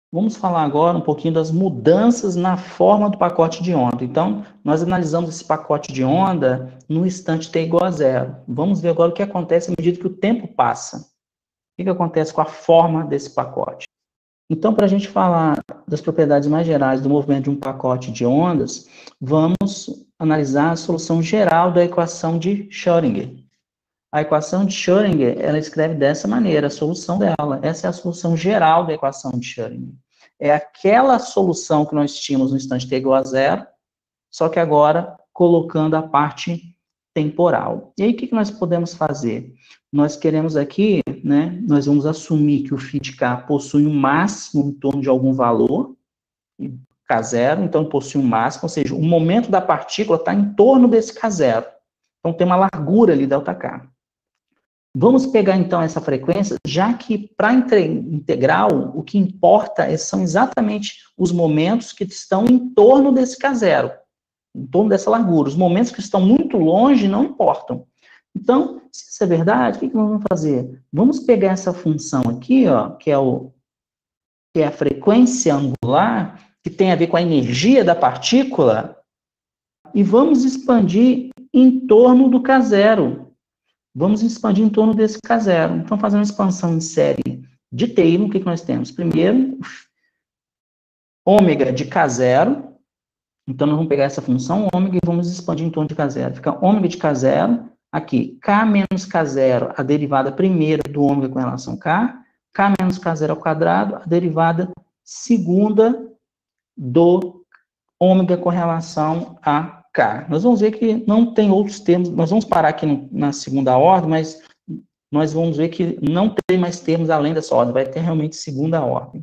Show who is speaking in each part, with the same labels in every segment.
Speaker 1: Vamos falar agora um pouquinho das mudanças na forma do pacote de onda. Então, nós analisamos esse pacote de onda no instante t igual a 0. Vamos ver agora o que acontece à medida que o tempo passa. O que acontece com a forma desse pacote? Então, para a gente falar das propriedades mais gerais do movimento de um pacote de ondas, vamos analisar a solução geral da equação de Schrödinger. A equação de Schrödinger, ela escreve dessa maneira, a solução dela. Essa é a solução geral da equação de Schrödinger. É aquela solução que nós tínhamos no instante t igual a 0, só que agora colocando a parte temporal. E aí, o que nós podemos fazer? Nós queremos aqui, né, nós vamos assumir que o φ de k possui um máximo em torno de algum valor, K0, então possui um máximo, ou seja, o momento da partícula está em torno desse K0. Então tem uma largura ali, ΔK. Vamos pegar então essa frequência, já que para integral, o que importa são exatamente os momentos que estão em torno desse K0, em torno dessa largura. Os momentos que estão muito longe não importam. Então, se isso é verdade, o que nós vamos fazer? Vamos pegar essa função aqui, ó, que é a frequência angular, que tem a ver com a energia da partícula, e vamos expandir em torno do K0. Vamos expandir em torno desse K0. Então, fazendo uma expansão em série de Taylor, o que nós temos? Primeiro, ômega de K0. Então, nós vamos pegar essa função ômega e vamos expandir em torno de K0. Fica ômega de K0, aqui, K menos K0, a derivada primeira do ômega com relação a K, K menos K0 ao quadrado, a derivada segunda do ômega com relação a K. Nós vamos ver que não tem outros termos, nós vamos parar aqui na segunda ordem, mas nós vamos ver que não tem mais termos além dessa ordem, vai ter realmente segunda ordem.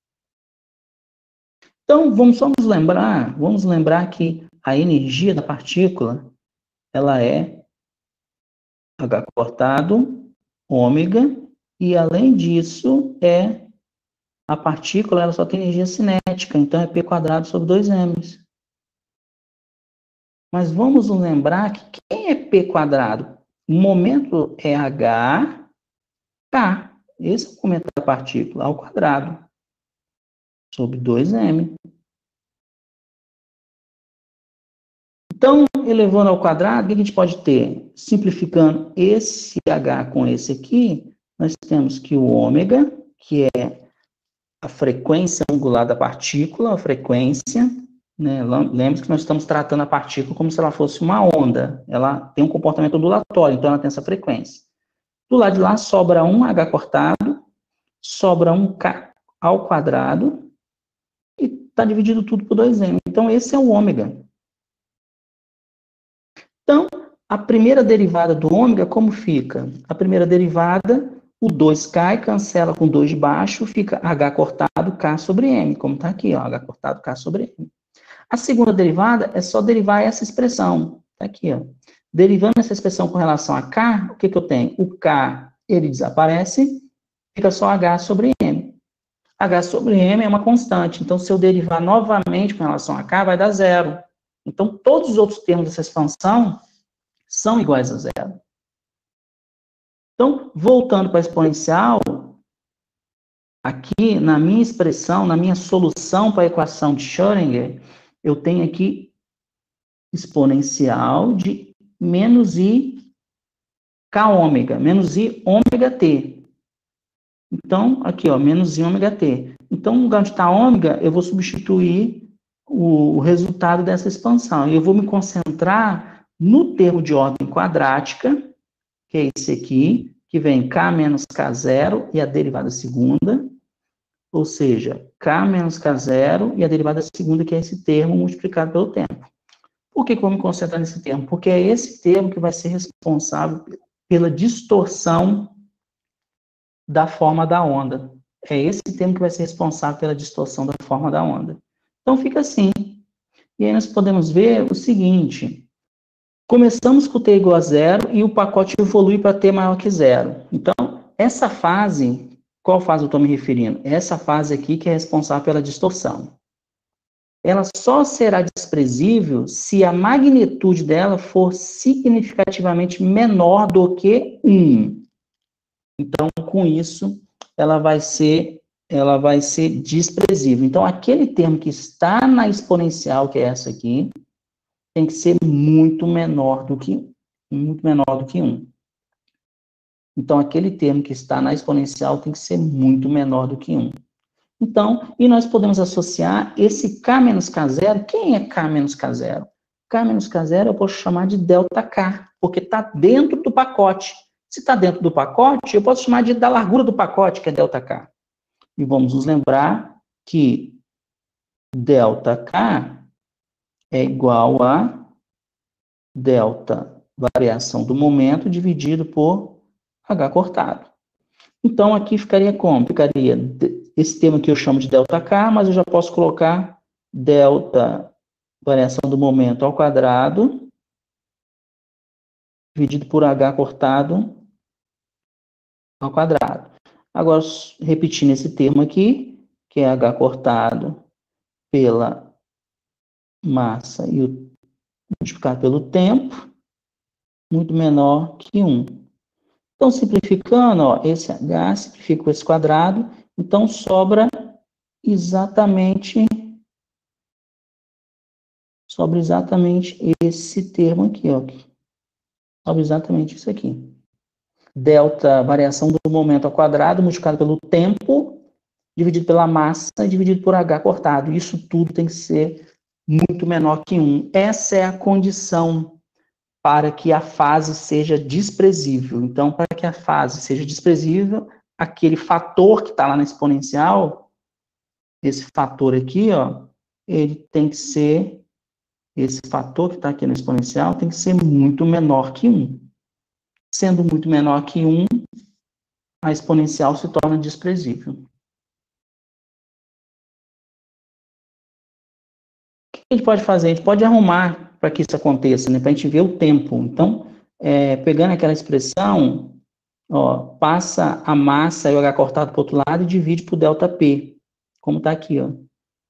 Speaker 1: Então, vamos lembrar que a energia da partícula, ela é H cortado, ômega, e além disso, a partícula ela só tem energia cinética, então é P quadrado sobre 2m. Mas vamos lembrar que quem é P quadrado? O momento é H, K. Esse é o momento da partícula, ao quadrado, sobre 2m. Então, elevando ao quadrado, o que a gente pode ter? Simplificando esse H com esse aqui, nós temos que o ômega, que é a frequência angular da partícula, a frequência, né? Lembre-se que nós estamos tratando a partícula como se ela fosse uma onda. Ela tem um comportamento ondulatório, então ela tem essa frequência. Do lado de lá sobra um H cortado, sobra um K ao quadrado, e está dividido tudo por 2m. Então, esse é o ômega. Então, a primeira derivada do ômega, como fica? A primeira derivada, o 2 cai, cancela com 2 de baixo, fica H cortado K sobre M, como está aqui, ó, H cortado K sobre M. A segunda derivada é só derivar essa expressão, está aqui, ó. Derivando essa expressão com relação a K, o que eu tenho? O K, ele desaparece, fica só H sobre M. H sobre M é uma constante, então se eu derivar novamente com relação a K, vai dar 0. Então, todos os outros termos dessa expansão são iguais a 0. Então, voltando para a exponencial, aqui na minha expressão, na minha solução para a equação de Schrödinger, eu tenho aqui exponencial de menos I K ômega, menos I ômega T. Então, aqui, ó, menos I ômega T. Então, no lugar de estar ômega, eu vou substituir o resultado dessa expansão. E eu vou me concentrar no termo de ordem quadrática, que é esse aqui, que vem K menos K0 e a derivada segunda, ou seja, K menos K0 e a derivada segunda, que é esse termo multiplicado pelo tempo. Por que eu vou me concentrar nesse termo? Porque é esse termo que vai ser responsável pela distorção da forma da onda. É esse termo que vai ser responsável pela distorção da forma da onda. Então, fica assim. E aí nós podemos ver o seguinte. Começamos com T igual a 0 e o pacote evolui para T maior que 0. Então, essa fase, qual fase eu estou me referindo? Essa fase aqui que é responsável pela distorção. Ela só será desprezível se a magnitude dela for significativamente menor do que 1. Então, com isso, ela vai ser ela vai ser desprezível. Então, aquele termo que está na exponencial, que é essa aqui, tem que ser muito menor do que 1. Então, aquele termo que está na exponencial tem que ser muito menor do que 1. Então, e nós podemos associar esse K menos K0. Quem é K menos K0? K menos K0 eu posso chamar de ΔK, porque está dentro do pacote. Se está dentro do pacote, eu posso chamar da largura do pacote, que é ΔK. E vamos nos lembrar que ΔK é igual a delta, variação do momento, dividido por H cortado. Então, aqui ficaria como? Ficaria esse termo que eu chamo de ΔK, mas eu já posso colocar delta, variação do momento ao quadrado, dividido por H cortado ao quadrado. Agora, repetindo esse termo aqui, que é H cortado pela massa e o multiplicado pelo tempo, muito menor que 1. Então, simplificando, ó, esse H simplifica com esse quadrado, então sobra exatamente esse termo aqui, ó. Sobra exatamente isso aqui. Delta, variação do momento ao quadrado, multiplicado pelo tempo, dividido pela massa, dividido por H cortado. Isso tudo tem que ser muito menor que 1. Essa é a condição para que a fase seja desprezível. Então, para que a fase seja desprezível, aquele fator que está lá na exponencial, esse fator aqui, ó, ele tem que ser, esse fator que está aqui no exponencial tem que ser muito menor que 1. Sendo muito menor que 1, a exponencial se torna desprezível. O que a gente pode fazer? A gente pode arrumar para que isso aconteça, né? Para a gente ver o tempo. Então, pegando aquela expressão, ó, passa a massa e o H cortado para o outro lado e divide por ΔP, como está aqui, ó.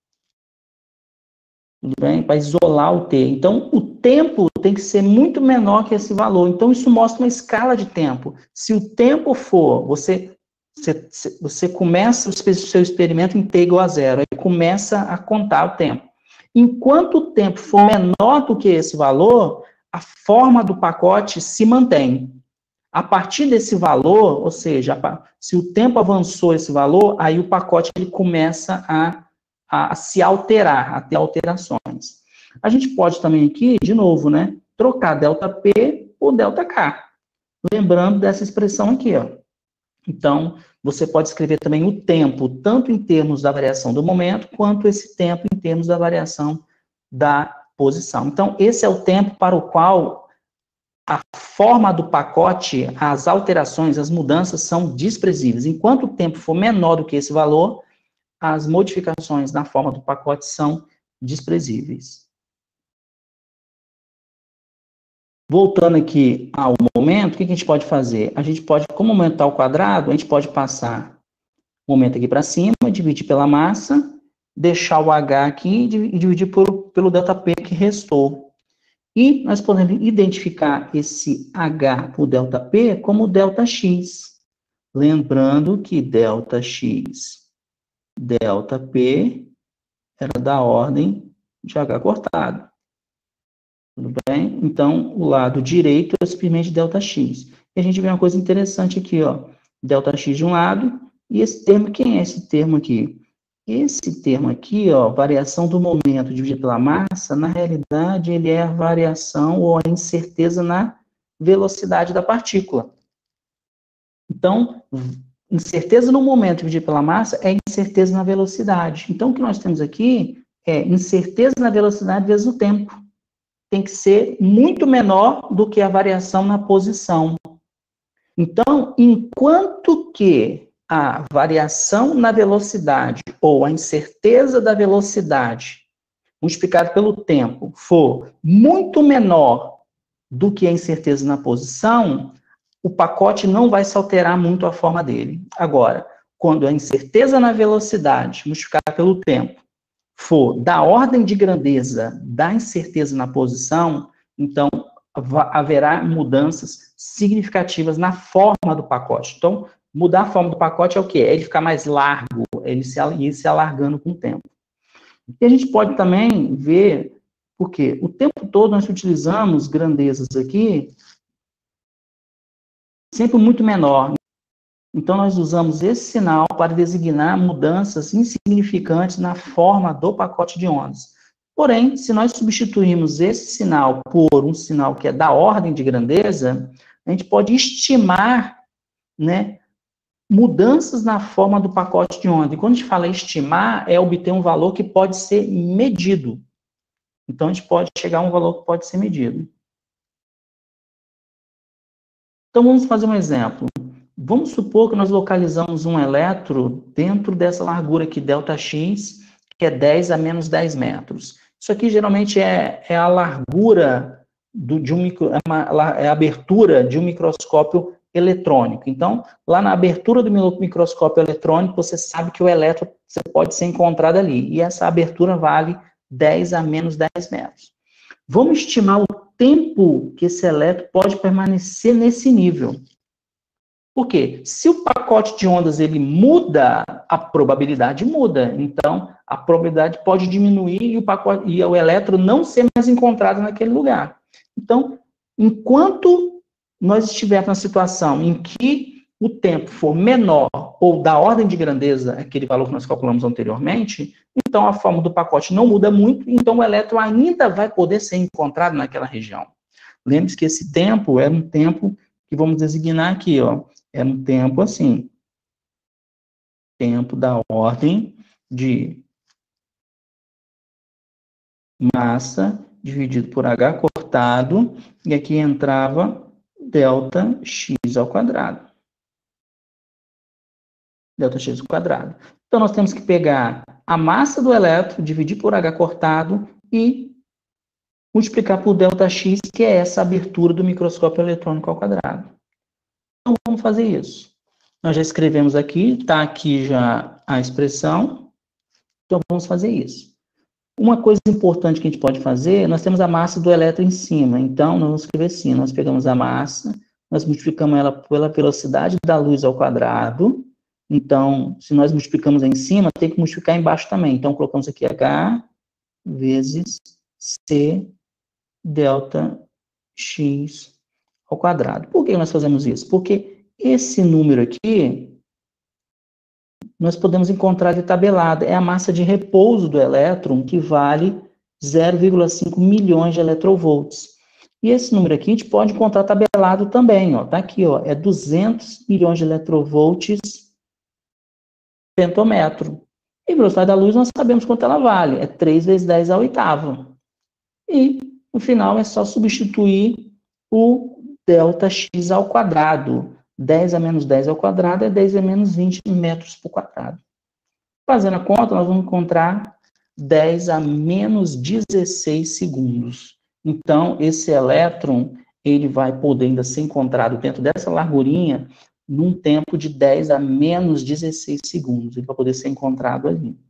Speaker 1: Tudo bem? Para isolar o T. Então, o tempo tem que ser muito menor que esse valor. Então, isso mostra uma escala de tempo. Se o tempo for, você começa o seu experimento em T igual a 0, aí começa a contar o tempo. Enquanto o tempo for menor do que esse valor, a forma do pacote se mantém. A partir desse valor, ou seja, se o tempo avançou esse valor, aí o pacote ele começa a se alterar, a ter alterações. A gente pode também aqui, de novo, né, trocar ΔP por ΔK. Lembrando dessa expressão aqui, ó. Então, você pode escrever também o tempo, tanto em termos da variação do momento, quanto esse tempo em termos da variação da posição. Então, esse é o tempo para o qual a forma do pacote, as alterações, as mudanças são desprezíveis. Enquanto o tempo for menor do que esse valor, as modificações na forma do pacote são desprezíveis. Voltando aqui ao momento, o que a gente pode fazer? A gente pode, como aumentar o quadrado, a gente pode passar o momento aqui para cima, dividir pela massa, deixar o H aqui e dividir pelo ΔP que restou. E nós podemos identificar esse H por ΔP como ΔX. Lembrando que ΔX, ΔP era da ordem de H cortado. Tudo bem? Então, o lado direito é simplesmente ΔX. E a gente vê uma coisa interessante aqui, ó. ΔX de um lado, e esse termo, quem é esse termo aqui? Esse termo aqui, ó, variação do momento dividido pela massa, na realidade, ele é a variação ou a incerteza na velocidade da partícula. Então, incerteza no momento dividido pela massa é incerteza na velocidade. Então, o que nós temos aqui é incerteza na velocidade vezes o tempo. Tem que ser muito menor do que a variação na posição. Então, enquanto que a variação na velocidade ou a incerteza da velocidade multiplicado pelo tempo for muito menor do que a incerteza na posição, o pacote não vai se alterar muito a forma dele. Agora, quando a incerteza na velocidade multiplicada pelo tempo for da ordem de grandeza da incerteza na posição, então haverá mudanças significativas na forma do pacote. Então, mudar a forma do pacote é o quê? É ele ficar mais largo, ele ir se alargando com o tempo. E a gente pode também ver, porque o tempo todo nós utilizamos grandezas aqui, sempre muito menor. Então, nós usamos esse sinal para designar mudanças insignificantes na forma do pacote de ondas. Porém, se nós substituirmos esse sinal por um sinal que é da ordem de grandeza, a gente pode estimar, né, mudanças na forma do pacote de onda. E quando a gente fala estimar, é obter um valor que pode ser medido. Então, a gente pode chegar a um valor que pode ser medido. Então, vamos fazer um exemplo. Vamos supor que nós localizamos um elétron dentro dessa largura aqui, ΔX, que é 10 a menos 10 metros. Isso aqui, geralmente, é a largura é a abertura de um microscópio eletrônico. Então, lá na abertura do microscópio eletrônico, você sabe que o elétron pode ser encontrado ali. E essa abertura vale 10 a menos 10 metros. Vamos estimar o tempo que esse elétron pode permanecer nesse nível. Por quê? Se o pacote de ondas ele muda, a probabilidade muda. Então, a probabilidade pode diminuir e o elétron não ser mais encontrado naquele lugar. Então, enquanto nós estivermos na situação em que o tempo for menor ou da ordem de grandeza, aquele valor que nós calculamos anteriormente, então a forma do pacote não muda muito, então o elétron ainda vai poder ser encontrado naquela região. Lembre-se que esse tempo era um tempo que vamos designar aqui, ó, era um tempo assim, tempo da ordem de massa dividido por H cortado, e aqui entrava ΔX ao quadrado. ΔX ao quadrado. Então, nós temos que pegar a massa do elétron, dividir por H cortado e multiplicar por ΔX, que é essa abertura do microscópio eletrônico ao quadrado. Então, vamos fazer isso. Nós já escrevemos aqui, está aqui já a expressão. Então, vamos fazer isso. Uma coisa importante que a gente pode fazer, nós temos a massa do elétron em cima. Então, nós vamos escrever assim, nós pegamos a massa, nós multiplicamos ela pela velocidade da luz ao quadrado. Então, se nós multiplicamos em cima, tem que multiplicar embaixo também. Então, colocamos aqui H vezes C ΔX ao quadrado. Por que nós fazemos isso? Porque esse número aqui, nós podemos encontrar de tabelada. É a massa de repouso do elétron, que vale 0,5 milhões de eletronvolts. E esse número aqui a gente pode encontrar tabelado também, ó. Tá aqui, ó. É 200 milhões de eletronvolts pentometro. E a velocidade da luz nós sabemos quanto ela vale. É 3 vezes 10 à oitava. E, no final, é só substituir o ΔX ao quadrado. 10 a menos 10 ao quadrado é 10 a menos 20 metros por quadrado. Fazendo a conta, nós vamos encontrar 10 a menos 16 segundos. Então, esse elétron, ele vai poder ainda ser encontrado dentro dessa largurinha num tempo de 10 a menos 16 segundos. Ele vai poder ser encontrado ali.